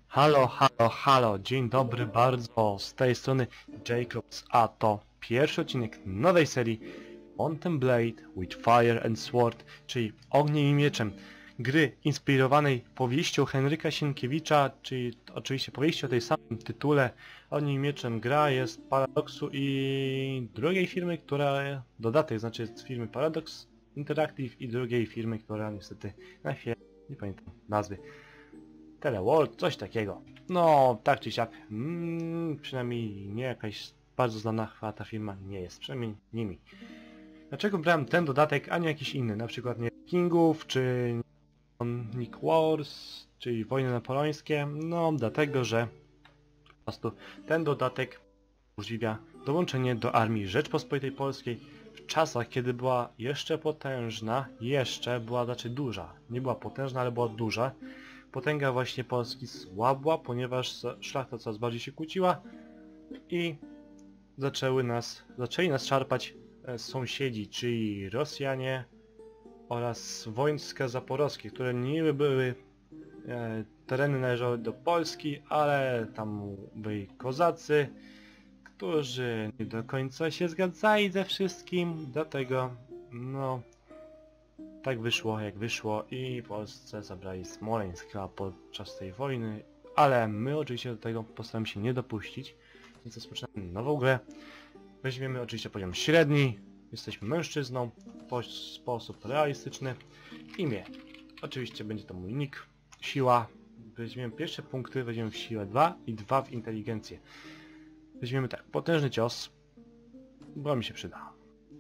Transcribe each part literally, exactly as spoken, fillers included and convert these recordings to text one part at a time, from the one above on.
Halo, halo, halo, dzień dobry bardzo, z tej strony Jacobs, a to pierwszy odcinek nowej serii Mountain Blade with Fire and Sword, czyli Ogniem i Mieczem, gry inspirowanej powieścią Henryka Sienkiewicza, czyli oczywiście powieści o tej samym tytule. Ogniem i Mieczem gra jest Paradoxu i drugiej firmy, która, dodatek znaczy z firmy Paradox Interactive i drugiej firmy, która niestety na chwilę nie pamiętam nazwy. Teleworld, coś takiego. No, tak czy siak, mm, przynajmniej nie jakaś bardzo znana chyba ta firma nie jest, przynajmniej nie mi. Dlaczego brałem ten dodatek, a nie jakiś inny, na przykład nie Kingów, czy Nick Wars, czyli Wojny Napoleońskie? No, dlatego, że po prostu ten dodatek umożliwia dołączenie do armii Rzeczpospolitej Polskiej w czasach, kiedy była jeszcze potężna, jeszcze była znaczy duża, nie była potężna, ale była duża. Potęga właśnie Polski słabła, ponieważ szlachta coraz bardziej się kłóciła i zaczęły nas, zaczęli nas szarpać sąsiedzi, czyli Rosjanie oraz wojska zaporowskie, które niby były e, tereny należały do Polski, ale tam byli kozacy, którzy nie do końca się zgadzali ze wszystkim, dlatego no tak wyszło jak wyszło i Polsce zabrali Smoleńsk podczas tej wojny, ale my oczywiście do tego postaramy się nie dopuścić, więc rozpoczynamy nową grę. Weźmiemy oczywiście poziom średni, jesteśmy mężczyzną, w sposób realistyczny. Imię, oczywiście będzie to mój nick, siła, weźmiemy pierwsze punkty, weźmiemy w siłę dwa i dwa w inteligencję. Weźmiemy tak, potężny cios, bo mi się przyda.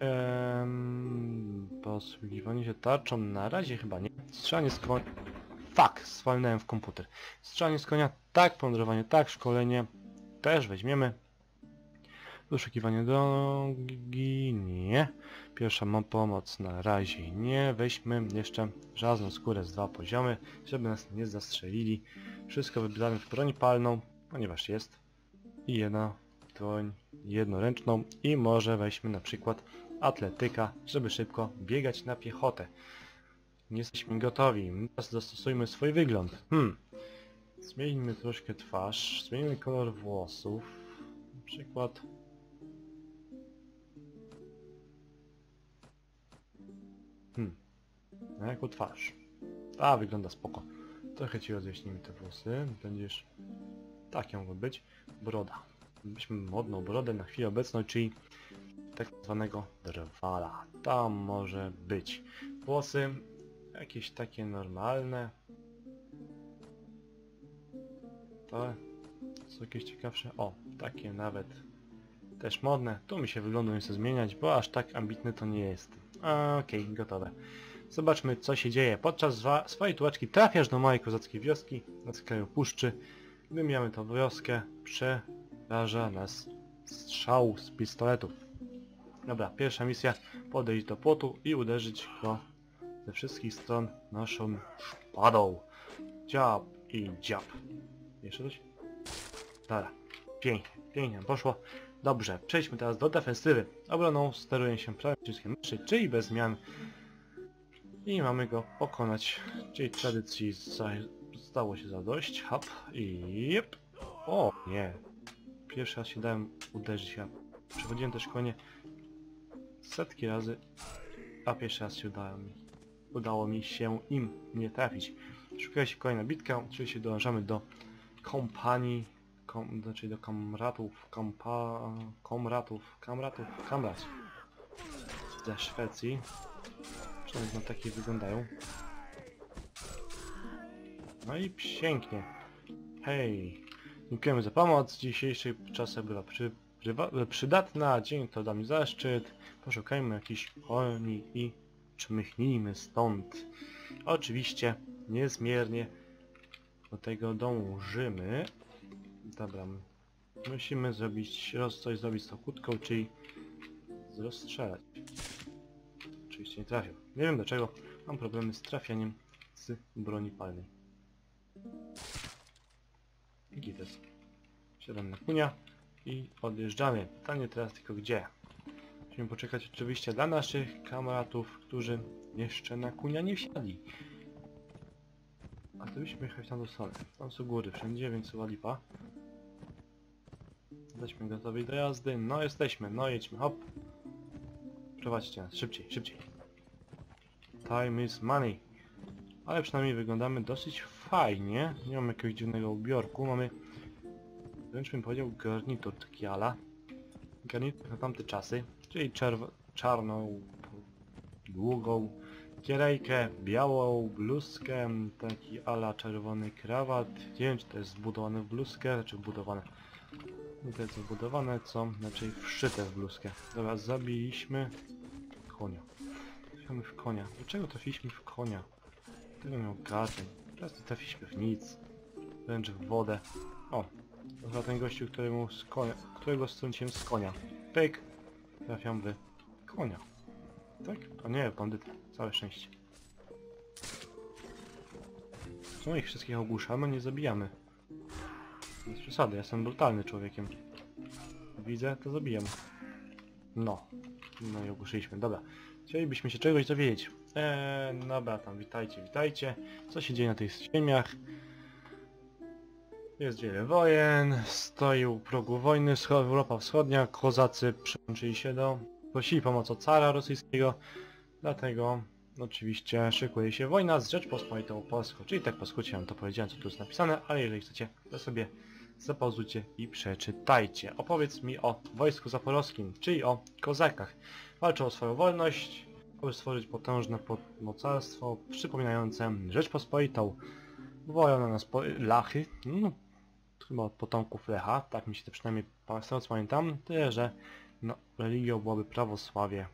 Ehm, posługiwanie się tarczą na razie chyba nie. Strzelanie z konia. Fuck, swalnąłem w komputer. Strzelanie z konia, tak, plądrowanie, tak, szkolenie też weźmiemy. Wyszukiwanie drogi, nie. Pierwsza mam pomoc na razie nie. Weźmy jeszcze żelazną skórę z dwa poziomy, żeby nas nie zastrzelili. Wszystko wybieramy w broń palną, ponieważ jest. I jedna broń jednoręczną i może weźmy na przykład atletyka, żeby szybko biegać na piechotę. Nie jesteśmy gotowi, teraz dostosujmy swój wygląd. Hmm. Zmieńmy troszkę twarz, zmieńmy kolor włosów. Na przykład... Hmm. Na jaką twarz? A, wygląda spoko. Trochę ci rozjaśnimy te włosy. Będziesz... Tak mogło być. Broda. Byśmy modną brodę na chwilę obecną, czyli tak zwanego drwala. Tam może być. Włosy jakieś takie normalne. To są jakieś ciekawsze. O, takie nawet też modne. Tu mi się wyglądu nie chce zmieniać, bo aż tak ambitny to nie jest. Okej, okay, gotowe. Zobaczmy, co się dzieje. Podczas swojej tułaczki trafiasz do małej kozackiej wioski na skraju puszczy. Gdy mamy tą wioskę, przeraża nas strzał z pistoletów. Dobra, pierwsza misja, podejść do płotu i uderzyć go ze wszystkich stron naszą szpadą. Dziab i dziab. Jeszcze coś? Dobra, pięknie, pięknie poszło. Dobrze, przejdźmy teraz do defensywy. Obroną steruje się prawym przyciskiem myszy, czyli bez zmian. I mamy go pokonać, czyli tradycji stało się zadość. Hop i jep. O nie, pierwszy raz się dałem uderzyć. Ja przechodziłem też konie setki razy, a pierwszy raz się udało mi, udało mi się im nie trafić. Szukaj się kolejna bitka, oczywiście dołączamy do kompanii, kom, znaczy do kamratów, kompa, komratów, kamratów, kamrat ze Szwecji. Przynajmniej na takie wyglądają. No i pięknie. Hej, dziękujemy za pomoc. Dzisiejszej czasy była przy, przydatna. Dzień to da mi zaszczyt. Poszukajmy jakichś koni i czmychnijmy stąd. Oczywiście niezmiernie do tego dążymy. Dobra, musimy zrobić, roz, coś zrobić z tą kłódką, czyli rozstrzelać. Oczywiście nie trafił. Nie wiem dlaczego mam problemy z trafianiem z broni palnej. Gites. Siadam na kunia i odjeżdżamy. Pytanie teraz tylko gdzie? Musimy poczekać oczywiście dla naszych kameratów, którzy jeszcze na kunia nie wsiadli. A Gdybyśmy jechać tam do stronę. Tam są góry wszędzie, więc chyba lipa. Jesteśmy gotowi do jazdy. No jesteśmy, no jedźmy, hop. Prowadźcie nas, szybciej, szybciej. Time is money. Ale przynajmniej wyglądamy dosyć fajnie. Nie mamy jakiegoś dziwnego ubiorku. Mamy, wręcz bym powiedział, garnitur taki ala. Garnitur na tamte czasy. Czyli czerw czarną, długą kierejkę, białą bluzkę, taki ala czerwony krawat. Nie wiem, czy to jest wbudowane w bluzkę, czy wbudowane. Nie to jest wbudowane, co raczej wszyte w bluzkę. Dobra, zabiliśmy konia. Trafiliśmy w konia. Dlaczego trafiliśmy w konia? Tego miał garzeń. Teraz nie trafiliśmy w nic. Wręcz w wodę. O! To chyba ten gościu, któremu z konia, którego strąciłem z konia. Pyk! Trafiam w konia. Tak? To nie, bandyta. Całe szczęście. Co ich wszystkich ogłuszamy, nie zabijamy. Bez przesady, ja jestem brutalny człowiekiem. Widzę, to zabijam. No. No i ogłuszyliśmy, dobra. Chcielibyśmy się czegoś dowiedzieć. Eee, dobra, tam witajcie, witajcie. Co się dzieje na tych ziemiach? Jest wiele wojen, stoi u progu wojny, Europa Wschodnia, kozacy przyłączyli się do... Prosili pomoc od cara rosyjskiego, dlatego oczywiście szykuje się wojna z Rzeczpospolitą Polską, czyli tak po skrócie wam to powiedziałem, co tu jest napisane, ale jeżeli chcecie, to sobie zapauzujcie i przeczytajcie. Opowiedz mi o wojsku zaporowskim, czyli o kozakach. Walczą o swoją wolność, aby stworzyć potężne mocarstwo przypominające Rzeczpospolitą. Wołają na nas po Lachy, no, chyba od potomków Lecha, tak mi się to przynajmniej z tego co pamiętam, tyle że no, religią byłoby prawosławie.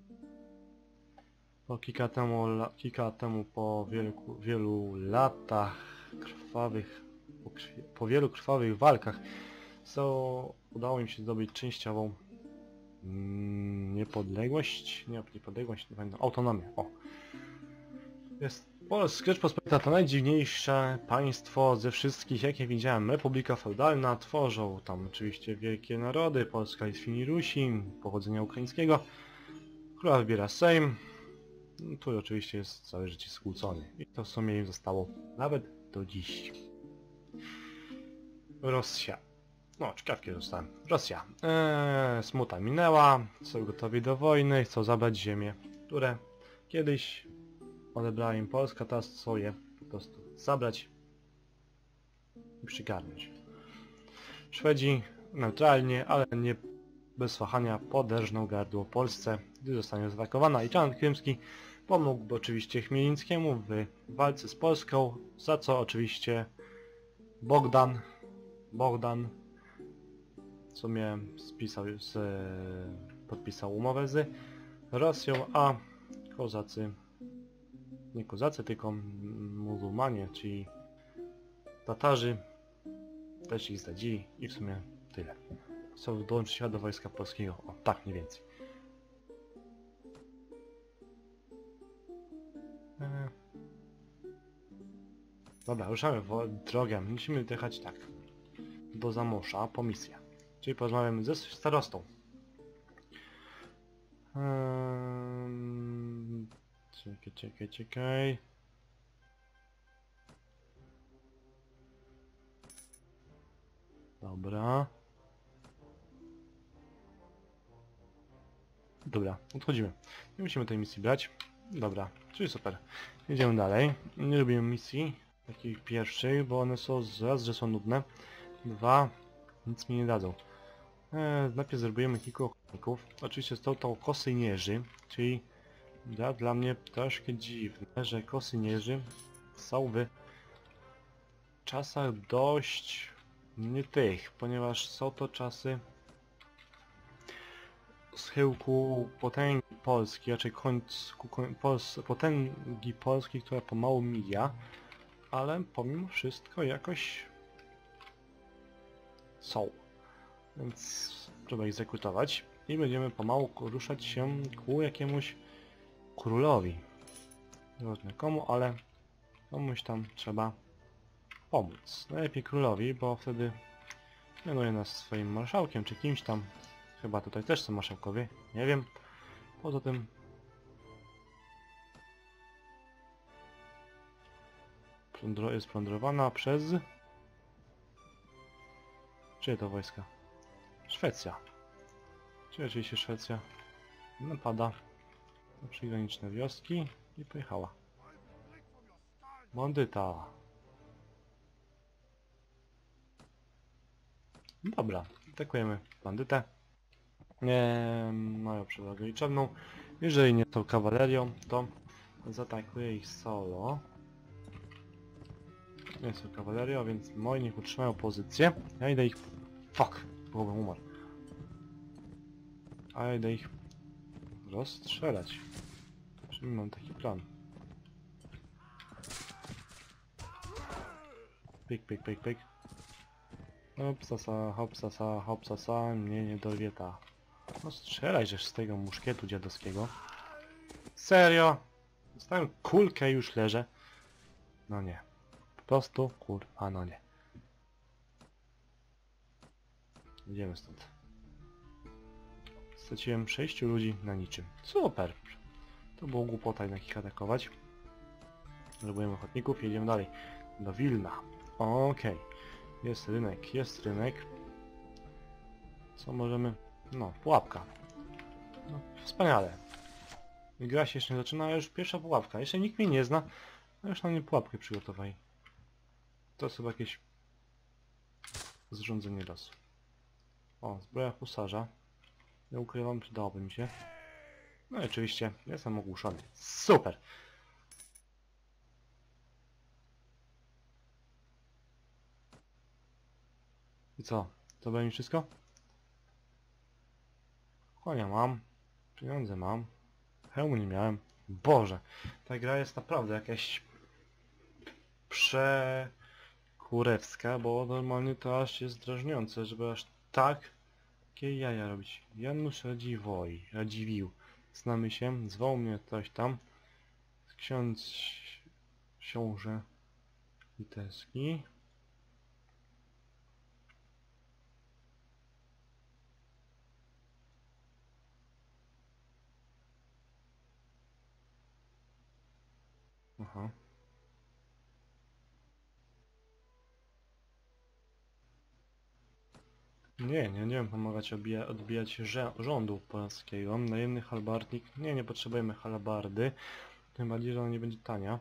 Po kilka temu, kilka temu po wielu, wielu latach krwawych, po, krwi, po wielu krwawych walkach, so, udało im się zdobyć częściową mm, niepodległość, nie niepodległość, nie pamiętam, autonomię, o. Jest Polska Rzeczpospolita to najdziwniejsze państwo ze wszystkich, jakie widziałem. Republika feudalna, tworzą tam oczywiście wielkie narody, Polska jest Finii Rusi, pochodzenia ukraińskiego. Króla wybiera Sejm. No, tu oczywiście jest całe życie skłócony. I to w sumie im zostało nawet do dziś. Rosja. No, ciekawkie zostałem. Rosja. Eee, smuta minęła, są gotowi do wojny, chcą zabrać ziemię, które kiedyś odebrała im Polska, teraz chcą je po prostu zabrać i przygarnąć. Szwedzi neutralnie, ale nie bez wahania poderżną gardło Polsce, gdy zostanie zaatakowana, i Jan Krymski pomógł oczywiście Chmielnickiemu w walce z Polską, za co oczywiście Bogdan, Bogdan, co mnie spisał, z, podpisał umowę z Rosją, a kozacy, nie kozacy, tylko muzułmanie, czyli Tatarzy, też ich zdradzili i w sumie tyle. Chcą dołączyć się do wojska polskiego, o tak mniej więcej. Eee. Dobra, ruszamy w drogę. Musimy jechać tak do Zamosza po misję. Czyli porozmawiamy ze starostą. Eee. Czekaj, czekaj, czekaj. Dobra. Dobra, odchodzimy. Nie musimy tej misji brać. Dobra, czyli super. Jedziemy dalej. Nie lubię misji takich pierwszych, bo one są raz, że są nudne. Dwa, nic mi nie dadzą. Eee, najpierw zrobimy kilku okolików. Oczywiście są to kosynierzy, czyli dla, dla mnie troszkę dziwne, że kosynierzy są w czasach dość nie tych, ponieważ są to czasy schyłku potęgi Polski, raczej końcu Pols potęgi Polski, która pomału mija, ale pomimo wszystko jakoś są. Więc trzeba ich zakrutować i będziemy pomału ruszać się ku jakiemuś królowi. Nieważne komu, ale komuś tam trzeba pomóc. Najlepiej królowi, bo wtedy mianuje nas swoim marszałkiem, czy kimś tam. Chyba tutaj też są marszałkowie, nie wiem. Poza tym... Plądro jest plądrowana przez... Czyje to wojska? Szwecja. Czyli oczywiście Szwecja napada na przygraniczne wioski i pojechała. Bandyta. Dobra, atakujemy bandytę. Nie mają przewagę liczebną. Jeżeli nie są kawalerią, to zaatakuję ich solo. Nie są kawalerią, więc moi niech utrzymają pozycję. Ja idę ich... Fuck! Byłbym umarł. A ja idę ich rozstrzelać. Przynajmniej mam taki plan. Pyk, pyk, pyk, pyk. Hopsasa, hopsasa, hopsasa, mnie nie dorwie ta. No strzelaj żeż z tego muszkietu dziadowskiego. Serio? Dostałem kulkę i już leżę. No nie. Po prostu kurwa, no nie. Idziemy stąd. Straciłem sześciu ludzi na niczym. Super! To było głupota jednak ich atakować. Zrobujemy ochotników i jedziemy dalej. Do Wilna. Okej. Okay. Jest rynek, jest rynek. Co możemy... No, pułapka. No, wspaniale. Gra się jeszcze nie zaczyna, a już pierwsza pułapka. Jeszcze nikt mnie nie zna, a już na mnie pułapkę przygotowali. To jest chyba jakieś... zrządzenie losu. O, zbroja husarza. Nie ukrywam, przydałoby mi się. No i oczywiście jestem ogłuszony. Super! I co? To będzie mi wszystko? Konia mam. Pieniądze mam. Hełmu nie miałem. Boże! Ta gra jest naprawdę jakaś... przekurewska, bo normalnie to aż jest drażniące, żeby aż tak... Jakie jaja robić? Janusz Radziwoj, Radziwił. Znamy się, zwał mnie ktoś tam. Ksiądz... książę litewski. Aha. Nie, nie, nie wiem pomagać odbija, odbijać rządu polskiego. Najemny halbardnik. Nie, nie potrzebujemy halabardy. Tym bardziej, że ona nie będzie tania.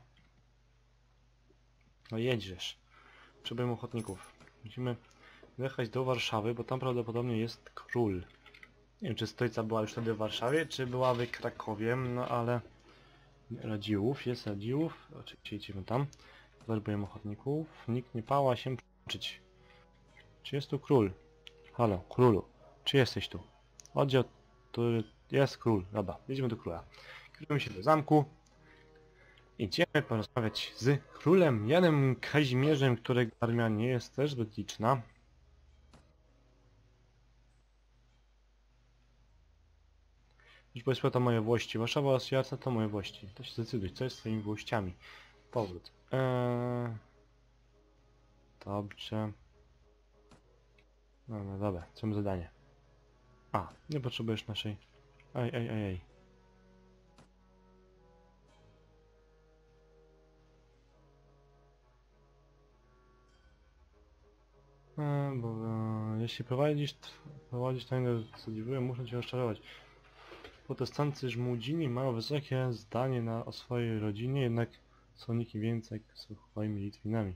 No jedziesz. Potrzebujemy ochotników. Musimy jechać do Warszawy, bo tam prawdopodobnie jest król. Nie wiem, czy stolica była już wtedy w Warszawie, czy była w Krakowie, no ale... Radziłów, jest Radziłów. Oczywiście idziemy tam. Werbujemy ochotników. Nikt nie pała się przyczyć. Czy jest tu król? Halo, królu. Czy jesteś tu? Oddział, który jest król. Dobra, jedziemy do króla. Kierujemy się do zamku. Idziemy porozmawiać z królem Janem Kazimierzem, którego armia nie jest też zbyt liczna. Już powiedzmy to moje włości. Warszawa oraz Jarca to moje włości. To się zdecyduj, co jest twoimi włościami. Powrót. Eee... Dobrze. No, no dobra, co mam zadanie? A, nie potrzebujesz naszej... Ej, ej, ej, ej. E, bo e, jeśli prowadzisz, prowadzisz tajne zadziwiłem, muszę cię rozczarować. Protestancy żmudzini mają wysokie zdanie na, o swojej rodzinie, jednak są nikim więcej jak swoimi Litwinami.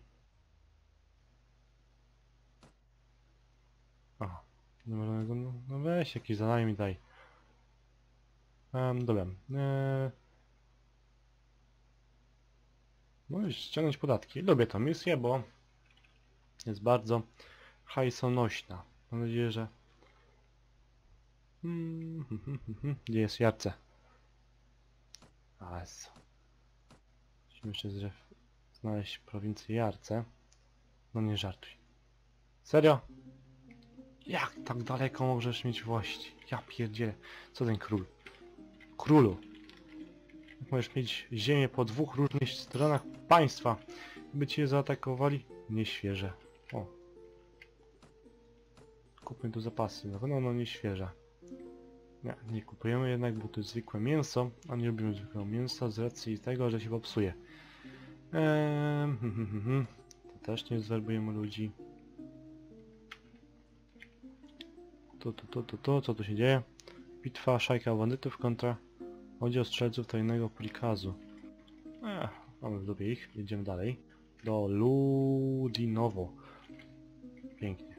Aha, nie można go... No weź jakieś zadanie mi daj. Um, dobra. Eee... Możesz ściągnąć podatki. Lubię tą misję, bo jest bardzo hajsonośna. Mam nadzieję, że... Hmm, hmm, hmm, hmm. Gdzie jest Jarce? A jest. Musimy jeszcze znaleźć prowincję Jarce. No nie żartuj. Serio? Jak tak daleko możesz mieć włości? Ja pierdzielę. Co ten król? Królu. Jak możesz mieć ziemię po dwóch różnych stronach państwa? By cię zaatakowali? Nieświeże. O. Kupmy tu zapasy. Na pewno no nieświeże. Nie, nie kupujemy jednak, bo to jest zwykłe mięso, a nie lubimy zwykłego mięsa z racji tego, że się popsuje. Eee, hm, hm, hm, hm. To też nie zwerbujemy ludzi. To, to, to, to, to, co tu się dzieje? Bitwa szajka bandytów kontra oddział strzelców tajnego prikazu. Eee, mamy w dupie ich, jedziemy dalej. Do Ludinowo. Pięknie.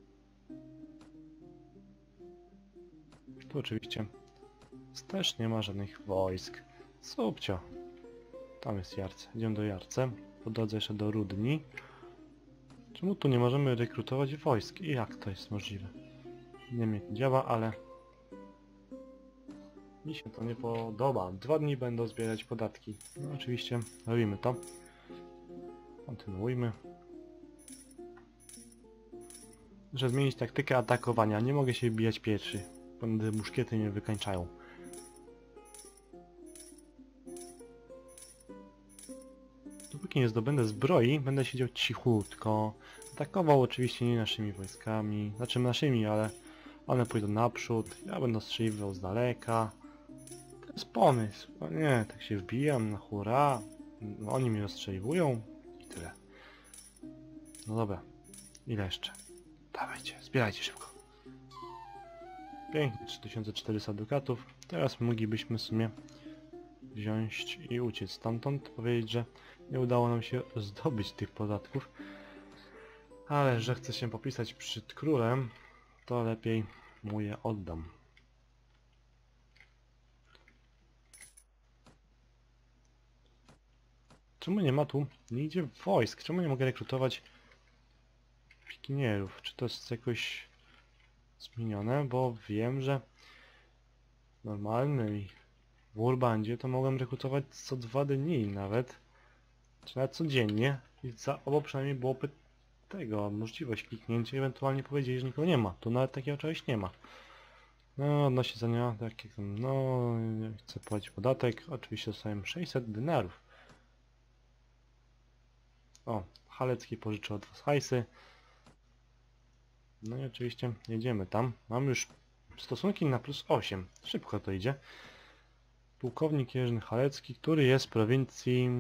Tu oczywiście też nie ma żadnych wojsk. Subcio. Tam jest Jarce. Idziemy do Jarce. Po drodze jeszcze do Rudni. Czemu tu nie możemy rekrutować wojsk? I jak to jest możliwe? Nie wiem jak działa, ale mi się to nie podoba. Dwa dni będą zbierać podatki. No oczywiście robimy to. Kontynuujmy. Muszę zmienić taktykę atakowania. Nie mogę się bijać pierwszy. Będę muszkiety mnie wykańczają. Dopóki nie zdobędę zbroi, będę siedział cichutko. Atakował oczywiście nie naszymi wojskami. Znaczy naszymi, ale one pójdą naprzód. Ja będę ostrzeliwał z daleka. To jest pomysł. No nie, tak się wbijam na hura. No, oni mnie ostrzeliwują i tyle. No dobra. Ile jeszcze? Dawajcie, zbierajcie szybko. Pięknie, trzy tysiące czterysta dukatów. Teraz moglibyśmy w sumie wziąć i uciec stamtąd. Powiedzieć, że nie udało nam się zdobyć tych podatków. Ale że chcę się popisać przed królem, to lepiej mu je oddam. Czemu nie ma tu nigdzie wojsk? Czemu nie mogę rekrutować pikinierów? Czy to jest jakoś zmienione? Bo wiem, że normalny w Urbandzie to mogłem rekrutować co dwa dni nawet. Czy nawet codziennie. I za obo przynajmniej byłoby tego, możliwość kliknięcia i ewentualnie powiedzieli, że nikogo nie ma. Tu nawet takiego czegoś nie ma. No, odnosi za nie, tak jak tam, no, chcę płacić podatek. Oczywiście dostałem sześćset denarów. O, Halecki pożyczył od was hajsy. No i oczywiście jedziemy tam. Mam już stosunki na plus osiem. Szybko to idzie. Pułkownik Jerzy Halecki, który jest w prowincji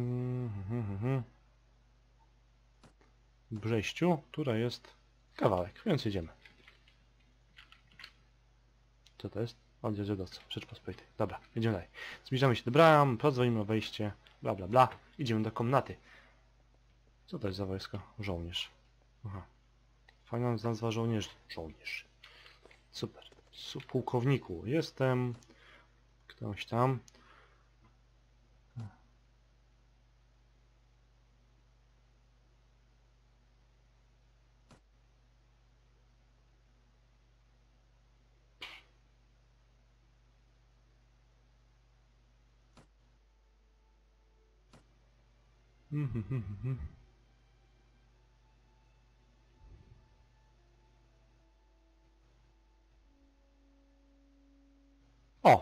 Brześciu, która jest kawałek, więc jedziemy. Co to jest? Oddział dziadowców, Rzeczpospolitej. Dobra, jedziemy dalej. Zbliżamy się do bram, pozwolimy o wejście, bla bla bla. Idziemy do komnaty. Co to jest za wojsko? Żołnierz. Aha. Fajna nazwa żołnierz. Żołnierz. Super. Su pułkowniku. Jestem... Ktoś tam. O!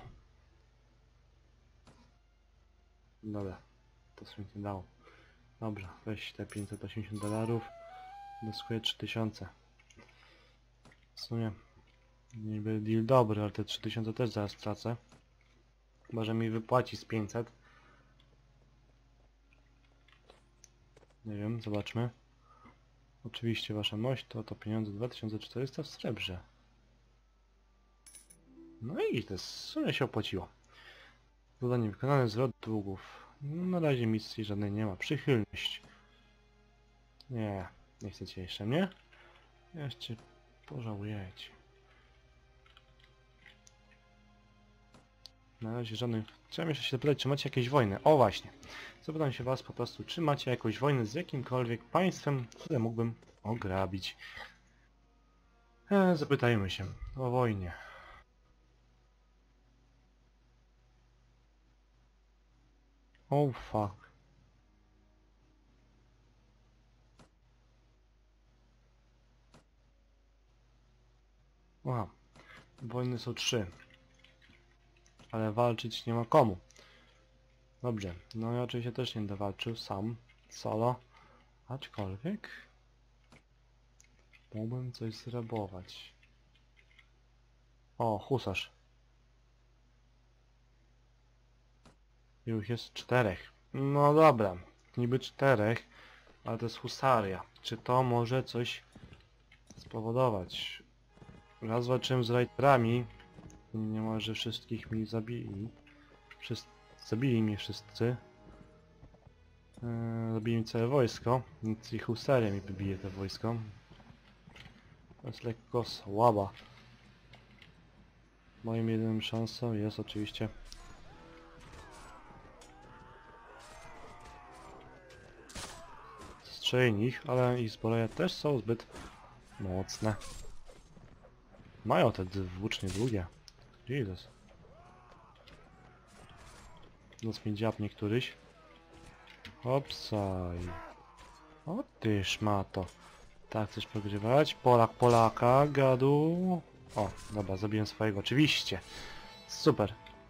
Dobra, to sobie nie dało. Dobra, weź te pięćset osiemdziesiąt dolarów. Doskuję trzy tysiące. W sumie niby deal dobry, ale te trzy tysiące też zaraz stracę. Chyba, że mi wypłaci z pięćset. Nie wiem, zobaczmy. Oczywiście wasza mość to to pieniądze dwa tysiące czterysta w srebrze. No i to w sumie się opłaciło. Zadanie wykonane, zwrot długów. No, na razie misji żadnej nie ma. Przychylność. Nie, nie chcecie jeszcze mnie? Jeszcze pożałujecie. Na razie żadnych... Chciałem jeszcze się zapytać, czy macie jakieś wojny. O właśnie. Zapytam się was po prostu, czy macie jakąś wojnę z jakimkolwiek państwem, które mógłbym ograbić. E, zapytajmy się o wojnie. Oh fuck. Aha. Wojny są trzy. Ale walczyć nie ma komu. Dobrze. No ja oczywiście też nie będę walczył sam. Solo. Aczkolwiek... Mógłbym coś zrabować. O, husarz. Już jest czterech. No dobra. niby czterech, ale to jest husaria. Czy to może coś spowodować? Raz walczyłem z rajterami, niemalże wszystkich mi zabili. Wszyscy, zabili mnie wszyscy. Eee, zabili mi całe wojsko, więc i husaria mi wybije to wojsko. To jest lekko słaba. Moim jedyną szansą jest oczywiście strzeli ich, ale ich zbroje też są zbyt mocne. Mają te włócznie długie. Jezus. Noc mi dziabnie któryś. Hopsaj. O ty szmato. Tak chcesz pogrywać? Polak Polaka, gadu. O, dobra, zabiłem swojego, oczywiście. Super.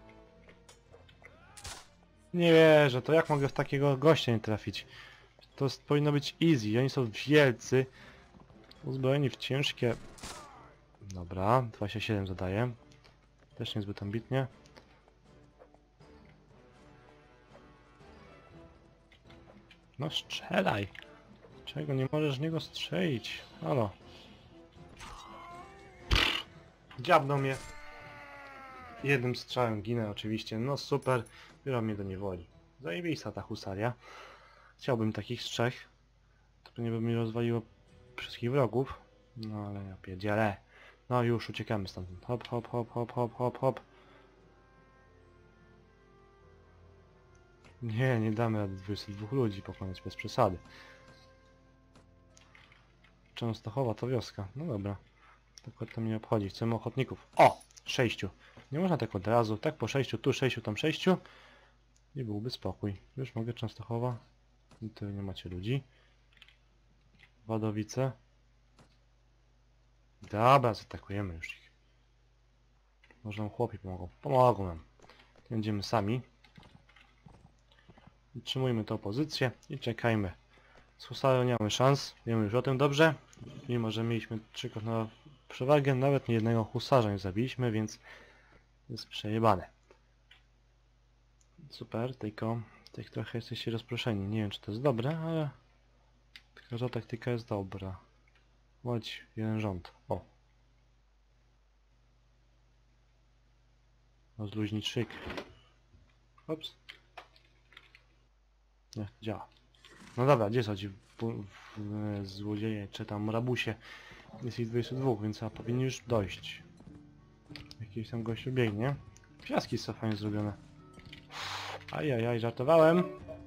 Nie wierzę, to jak mogę w takiego gościa nie trafić? To jest, powinno być easy, oni są wielcy. Uzbrojeni w ciężkie... Dobra, dwadzieścia siedem zadaję. Też niezbyt ambitnie. No strzelaj! Czego nie możesz z niego strzelić? Halo. Dziabnął mnie. Jednym strzałem ginę oczywiście. No super. Biorą mnie do niewoli. Zajebista ta husaria. Chciałbym takich z trzech. To nie by mi rozwaliło wszystkich wrogów. No ale ja pierdzielę. No już uciekamy stamtąd. Hop, hop, hop, hop, hop, hop, hop. Nie, nie damy rady dwudziestu dwóch ludzi pokonać bez przesady. Częstochowa to wioska. No dobra. Tak to mnie obchodzi. Chcemy ochotników. O! Sześciu. Nie można tak od razu. Tak po sześciu, tu sześciu, tam sześciu. I byłby spokój. Już mogę Częstochowa. Tu nie macie ludzi. Wadowice. Dobra, zaatakujemy już ich. Może nam chłopi pomogą. Pomogą nam. Będziemy sami. Utrzymujmy tę pozycję i czekajmy. Z husarą nie mamy szans. Wiemy już o tym dobrze. Mimo, że mieliśmy trzykrotną przewagę, nawet nie jednego husarza nie zabiliśmy, więc jest przejebane. Super, tylko tych trochę jesteście rozproszeni. Nie wiem, czy to jest dobre, ale tylko, że taktyka jest dobra. Chodź, jeden rząd. O. Rozluźnić szyk. Ops. Nie, działa. No dobra, gdzie chodzi? Złodzieje, czy tam rabusie. Jest ich dwudziestu dwóch, więc a powinni już dojść. Jakiś tam gościu biegnie. Piaski są fajnie zrobione. Ajajaj, żartowałem.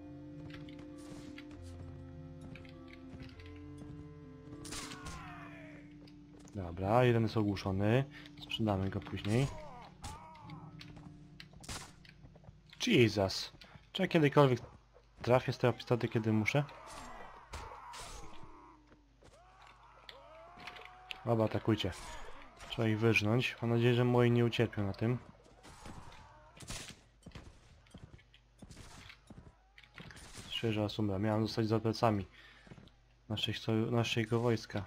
Dobra, jeden jest ogłuszony. Sprzedamy go później. Jesus. Czy ja kiedykolwiek trafię z tego pistoletu, kiedy muszę? Dobra, atakujcie. Trzeba ich wyrżnąć. Mam nadzieję, że moi nie ucierpią na tym. Świeża asumra. Miałem zostać za plecami naszych, naszego wojska.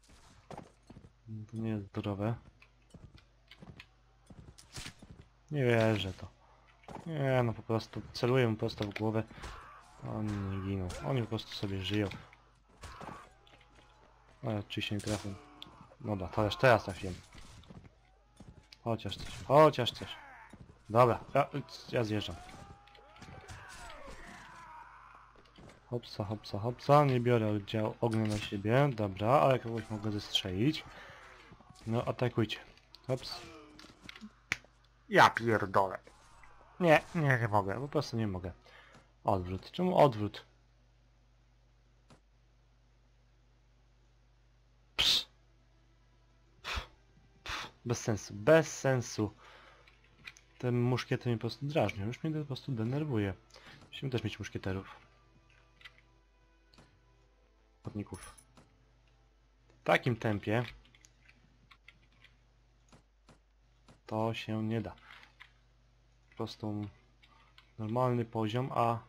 To nie jest zdrowe. Nie wierzę to. Nie, no po prostu celuję mu prosto w głowę. Oni nie giną. Oni po prostu sobie żyją. Ale oczywiście nie trafię. Dobra, to już teraz trafiłem. Chociaż coś, chociaż coś. Dobra, ja, ja zjeżdżam. Hopsa, hopsa, hopsa. Nie biorę oddział ognia na siebie. Dobra, ale kogoś mogę zestrzelić. No, atakujcie. Hops. Ja pierdolę. Nie, nie, nie mogę. Po prostu nie mogę. Odwrót. Czemu odwrót? Psz. Pff. Pff. Bez sensu. Bez sensu. Te muszkiety mnie po prostu drażnią. Już mnie to po prostu denerwuje. Musimy też mieć muszkieterów. Chodników. W takim tempie to się nie da. Po prostu normalny poziom, a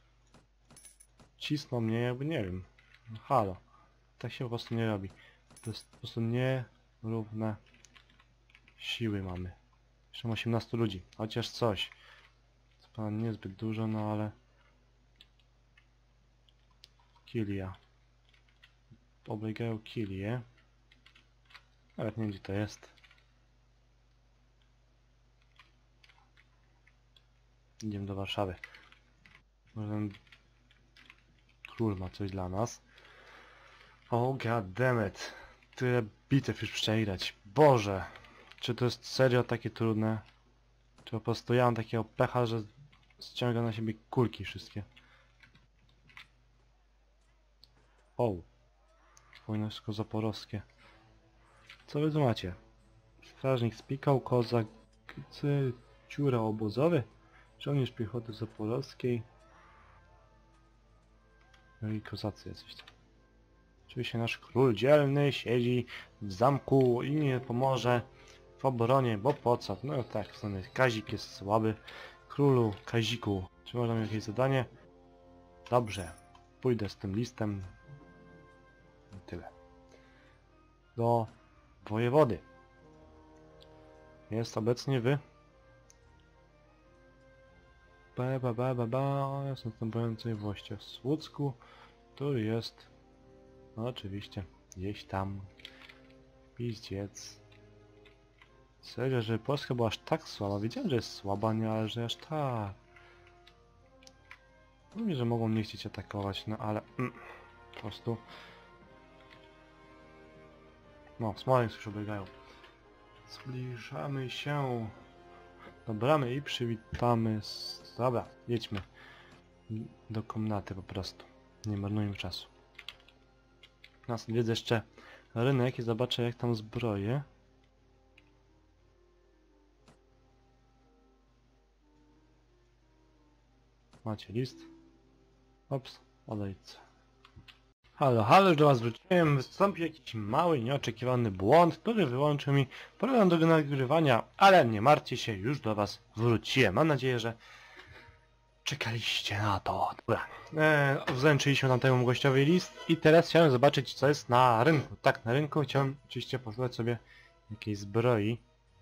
cisną mnie jakby nie wiem. No halo. Tak się po prostu nie robi. To jest po prostu nierówne siły mamy. Jeszcze mam osiemnastu ludzi. Chociaż coś. Co prawda niezbyt dużo, no ale Kilia. Oblegają Kilię. Nawet nie wiem, gdzie to jest. Idziemy do Warszawy. Może ten król ma coś dla nas. O oh, goddammit. Tyle bitew już przegrać. Boże! Czy to jest serio takie trudne? Czy po prostu ja mam takiego pecha, że ściąga na siebie kulki wszystkie? O! Wojnowsko zaporowskie. Co wy tu macie? Strażnik spikał, kozak, ciura obozowy, żołnierz piechoty zaporowskiej. No i kozacy jacyś tam. Oczywiście nasz król dzielny siedzi w zamku i nie pomoże w obronie, bo po co? No tak, w sumie Kazik jest słaby. Królu, Kaziku, czy można mieć jakieś zadanie? Dobrze, pójdę z tym listem. I tyle. Do wojewody. Jest obecnie wy. Ba, ba, ba, ba, ba. Jest następującej włościach w Słucku, który jest no oczywiście gdzieś tam. Pizdziec. Serio, że Polska była aż tak słaba. Wiedziałem, że jest słaba, nie, ale że aż tak. Mówię, że mogą nie chcieć atakować, no ale mm, po prostu. No, Smoleńsk już obiegają. Zbliżamy się do bramy i przywitamy z... Dobra, jedźmy do komnaty po prostu. Nie marnujmy czasu. Nas wiedzę jeszcze rynek i zobaczę jak tam zbroje. Macie list. Ops, odejdź. Halo, halo, już do was wróciłem. Wystąpił jakiś mały, nieoczekiwany błąd, który wyłączył mi program do nagrywania, ale nie martwcie się, już do was wróciłem. Mam nadzieję, że czekaliście na to. Dobra, eee, wręczyliśmy nam temu gościowi list i teraz chciałem zobaczyć co jest na rynku. Tak, na rynku chciałem oczywiście posłuchać sobie jakiejś zbroi.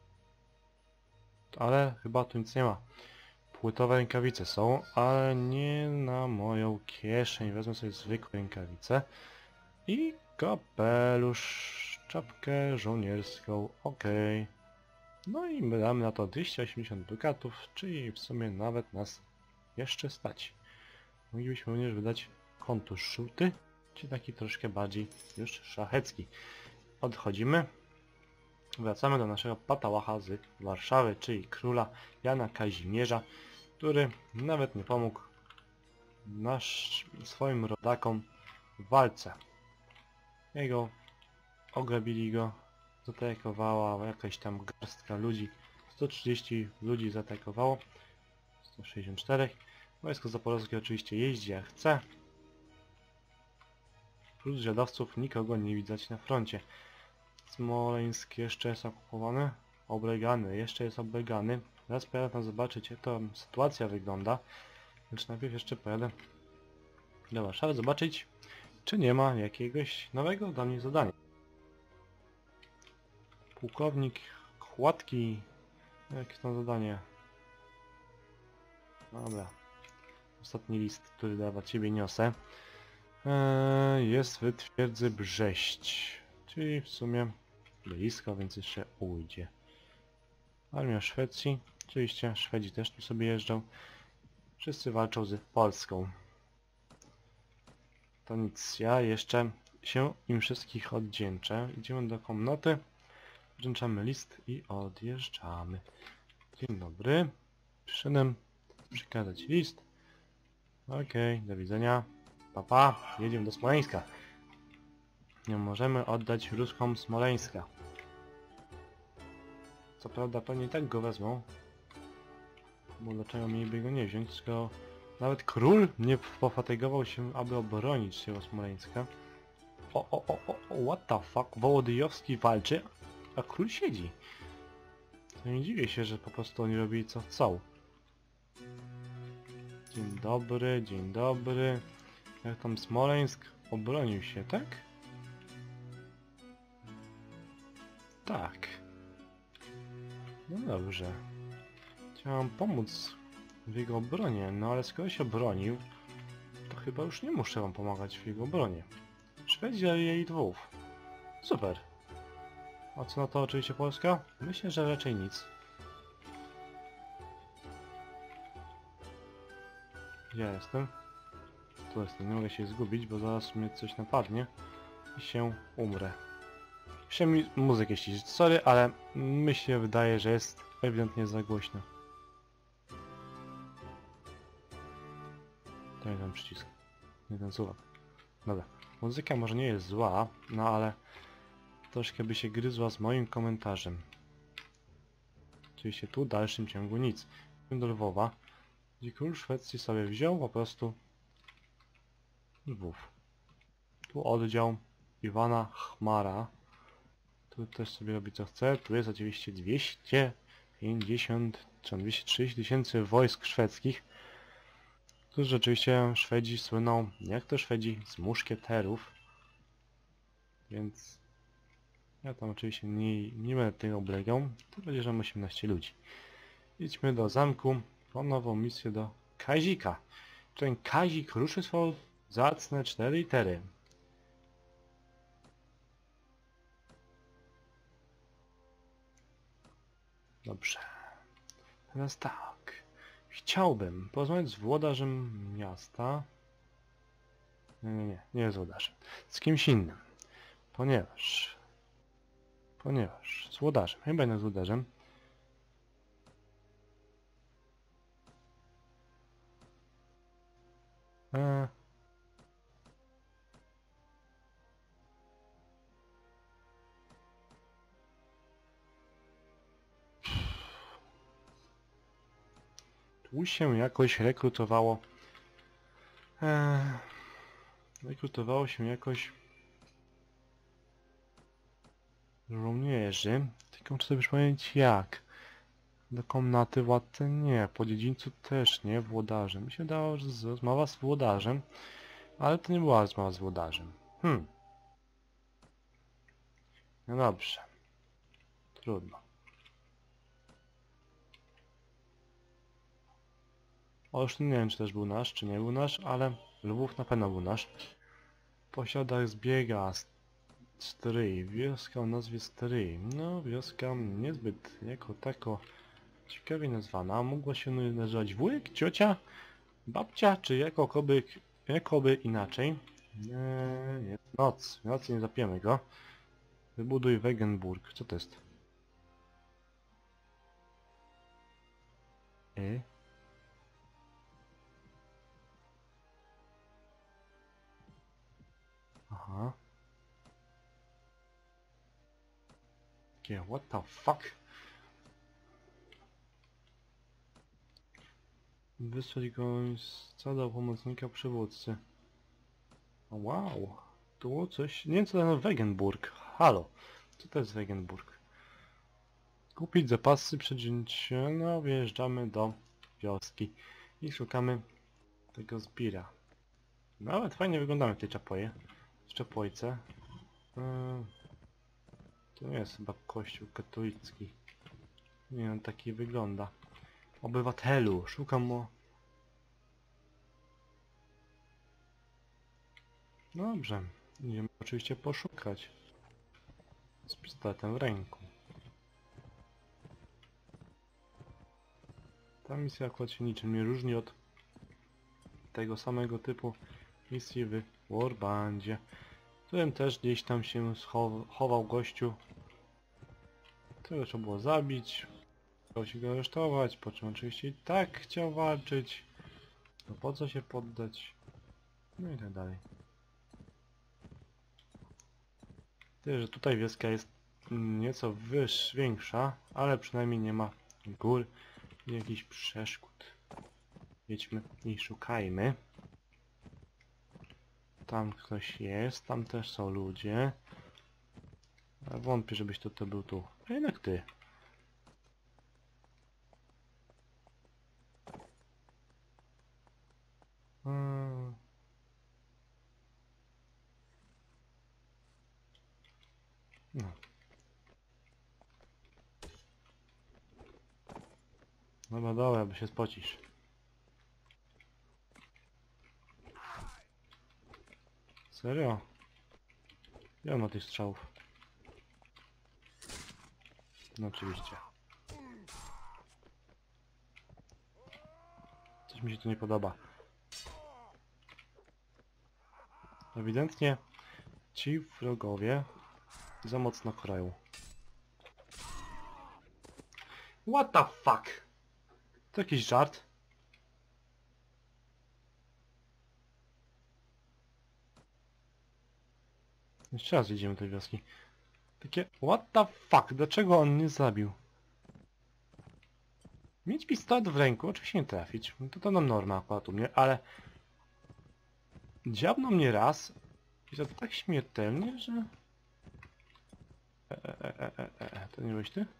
Ale chyba tu nic nie ma. Płytowe rękawice są, ale nie na moją kieszeń. Wezmę sobie zwykłe rękawice. I kapelusz, czapkę żołnierską, ok. No i my damy na to dwieście osiemdziesiąt dukatów, czyli w sumie nawet nas jeszcze stać. Moglibyśmy również wydać kontusz żółty, czy taki troszkę bardziej już szlachecki. Odchodzimy. Wracamy do naszego patałacha z Warszawy, czyli króla Jana Kazimierza, który nawet nie pomógł nasz, swoim rodakom w walce. Jego ograbili go, zaatakowała jakaś tam garstka ludzi, sto trzydzieści ludzi zaatakowało, sto sześćdziesiąt cztery. Wojsko zaporowskie oczywiście jeździ jak chce. Plus zwiadowców nikogo nie widać na froncie. Smoleńsk jeszcze jest okupowany, oblegany, jeszcze jest oblegany. Teraz pojadę tam zobaczyć jak to sytuacja wygląda. Lecz najpierw jeszcze pojadę do Warszawy zobaczyć, czy nie ma jakiegoś nowego dla mnie zadania. Pułkownik Kładki. Jakie tam zadanie? Dobra. Ostatni list, który dla ciebie niosę. Eee, jest w twierdzy Brześć. Czyli w sumie blisko, więc jeszcze ujdzie. Armia Szwecji. Oczywiście Szwedzi też tu sobie jeżdżą. Wszyscy walczą z Polską. To nic, ja jeszcze się im wszystkich oddzięczę. Idziemy do komnaty, wręczamy list i odjeżdżamy. Dzień dobry. Przyszedłem przekazać list. Okej, okay, do widzenia. Papa, pa. Jedziemy do Smoleńska. Nie możemy oddać Ruskom Smoleńska. Co prawda pewnie tak go wezmą. Bo dlaczego mieliby go nie wziąć, skoro nawet król nie pofatygował się, aby obronić tego Smoleńska. O, o, o, o, what the fuck? Wołodyjowski walczy, a król siedzi. To nie dziwię się, że po prostu oni robili co chcą. Dzień dobry, dzień dobry. Jak tam Smoleńsk obronił się, tak? Tak. No dobrze. Chciałem pomóc w jego obronie, no ale skoro się obronił, to chyba już nie muszę wam pomagać w jego obronie. Szwecja i jej dwóch. Super. A co na to oczywiście Polska? Myślę, że raczej nic. Gdzie ja jestem? Tu jestem, nie mogę się zgubić, bo zaraz mnie coś napadnie i się umrę. Jeszcze mi muzykę ścisz. Sorry, ale mi się wydaje, że jest ewidentnie za głośno. To nie ten przycisk. Nie ten słuchawk. Dobra. Muzyka może nie jest zła, no ale troszkę by się gryzła z moim komentarzem. Oczywiście tu w dalszym ciągu nic. Do Lwowa, gdzie król Szwecji sobie wziął po prostu Lwów. Tu oddział Iwana Chmara. Tu też sobie robi co chce. Tu jest oczywiście dwieście pięćdziesiąt czy dwieście trzydzieści tysięcy wojsk szwedzkich. Tu rzeczywiście Szwedzi słyną, jak to Szwedzi, z muszkieterów. Więc ja tam oczywiście nie, nie będę tego oblegał. Tu będzie, że osiemnaście ludzi. Idźmy do zamku po nową misję do Kazika. Ten Kazik ruszy swoje zacne cztery litery. Dobrze. Teraz tak. Chciałbym porozmawiać z włodarzem miasta. Nie, nie, nie, nie z włodarzem. Z kimś innym. Ponieważ... Ponieważ... Z włodarzem. Chyba nie z włodarzem. Eee... Tu się jakoś rekrutowało... Eee... Rekrutowało się jakoś... żołnierzy. Tylko muszę sobie przypomnieć jak. Do komnaty władcy nie, po dziedzińcu też nie, włodarzem. Mi się dało, że z- rozmowa z włodarzem, ale to nie była rozmowa z włodarzem. Hmm. No dobrze. Trudno. O, już nie wiem, czy też był nasz, czy nie był nasz, ale Lwów na pewno był nasz. Posiada zbiega stryj. Wioska o nazwie Stryj. No, wioska niezbyt jako tako ciekawie nazwana. Mogła się nazywać wujek, ciocia, babcia, czy jakoby, jakoby inaczej. Nie, jest noc. W nocy nie zapijemy go. Wybuduj Wegenburg. Co to jest? E? Aha. Okay, what the fuck? Wysłać go z do pomocnika przywódcy. O, wow. Tu było coś... Nie wiem co to Wegenburg. Halo. Co to jest Wegenburg? Kupić zapasy, przedziąć się... No, wjeżdżamy do wioski. I szukamy tego zbira. Nawet fajnie wyglądamy w tej czapoje. W czapojce. Yy, to nie jest chyba kościół katolicki. Nie wiem, taki wygląda. Obywatelu, szukam o... Dobrze, idziemy oczywiście poszukać. Z pistoletem w ręku. Ta misja akurat się niczym nie różni od tego samego typu misji w Warbandzie, w którym też gdzieś tam się schow chował gościu, którego trzeba było zabić, chciał się go aresztować, po czym oczywiście i tak chciał walczyć, no po co się poddać, no i tak dalej. Tyle, że tutaj wioska jest nieco wyższa, większa, ale przynajmniej nie ma gór i jakichś przeszkód. Jedźmy i szukajmy. Tam ktoś jest, tam też są ludzie. Ale wątpię, żebyś to, to był tu. A jednak ty. Hmm. No. Dobra, dobra, bo się spocisz. Serio? Ja ma tych strzałów. No oczywiście. Coś mi się tu nie podoba. Ewidentnie ci wrogowie za mocno kroją. What the fuck? To jakiś żart? Jeszcze raz idziemy do tej wioski. Takie, what the fuck? Dlaczego on nie zabił? Mieć pistolet w ręku, oczywiście nie trafić. To to nam norma akurat u mnie, ale... Dziabnął mnie raz i to tak śmiertelnie, że... E, e, e, e, e, e. To nie byłeś ty?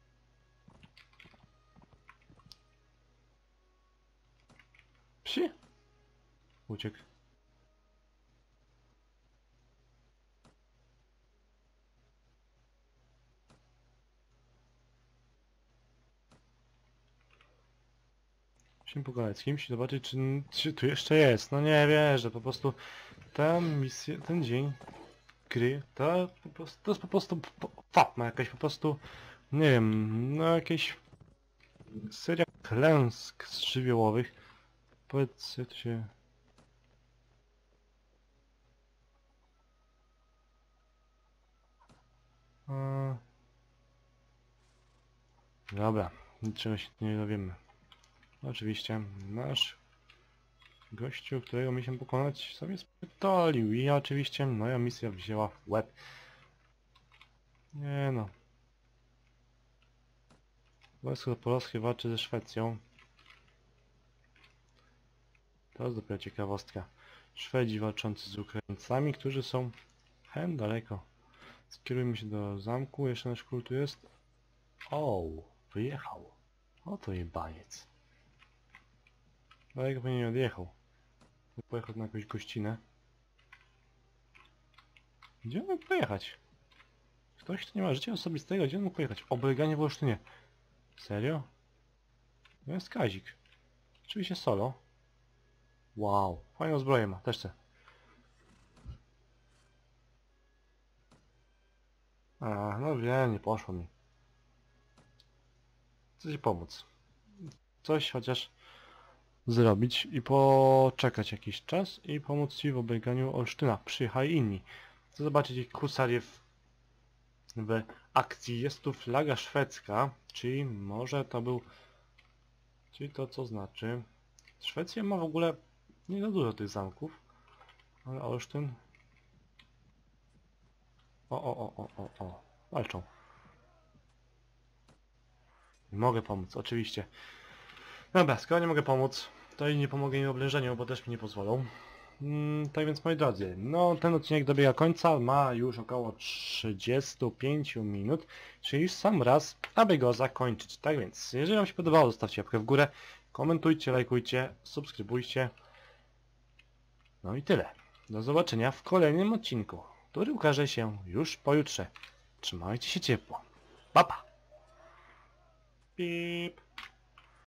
Psi? Uciekł. Musimy pogadać z kimś i zobaczyć, czy, czy tu jeszcze jest. No nie wierzę, po prostu ta misja, ten dzień gry, to po prostu, to jest po prostu fatma jakaś, po prostu, nie wiem, no jakieś seria klęsk żywiołowych. Powiedz, jak to się... A... Dobra, niczego się nie dowiemy. Oczywiście nasz gościu, którego mieliśmy pokonać, sobie spierdolił i oczywiście moja misja wzięła w łeb. Nie no. Wojsko polskie walczy ze Szwecją. To jest dopiero ciekawostka. Szwedzi walczący z Ukraińcami, którzy są hen daleko. Skierujmy się do zamku, jeszcze nasz król tu jest. O, wyjechał. Oto jebaniec. Daleko pewnie nie odjechał. Pojechał na jakąś gościnę. Gdzie on mógł pojechać? Ktoś, kto nie ma życia osobistego, gdzie on mógł pojechać? Obleganie w Olsztynie. Serio? To jest Kazik. Oczywiście solo. Wow, fajną zbroję ma, też chcę. A, no wiem, nie poszło mi. Chcę ci pomóc. Coś chociaż zrobić i poczekać jakiś czas i pomóc ci w obieganiu Olsztyna. Przyjechali inni. Chcę zobaczyć ich husarie w, w akcji. Jest tu flaga szwedzka, czyli może to był... Czyli to co znaczy... Szwecja ma w ogóle nie za dużo tych zamków, ale Olsztyn... O, o, o, o, o, o. Walczą. Nie mogę pomóc, oczywiście. Dobra, skoro nie mogę pomóc, to i nie pomogę im w oblężeniu, bo też mi nie pozwolą. Mm, tak więc moi drodzy, no ten odcinek dobiega końca, ma już około trzydzieści pięć minut, czyli już sam raz, aby go zakończyć. Tak więc, jeżeli wam się podobało, zostawcie łapkę w górę, komentujcie, lajkujcie, subskrybujcie. No i tyle. Do zobaczenia w kolejnym odcinku, który ukaże się już pojutrze. Trzymajcie się ciepło. Pa, pa! Pip.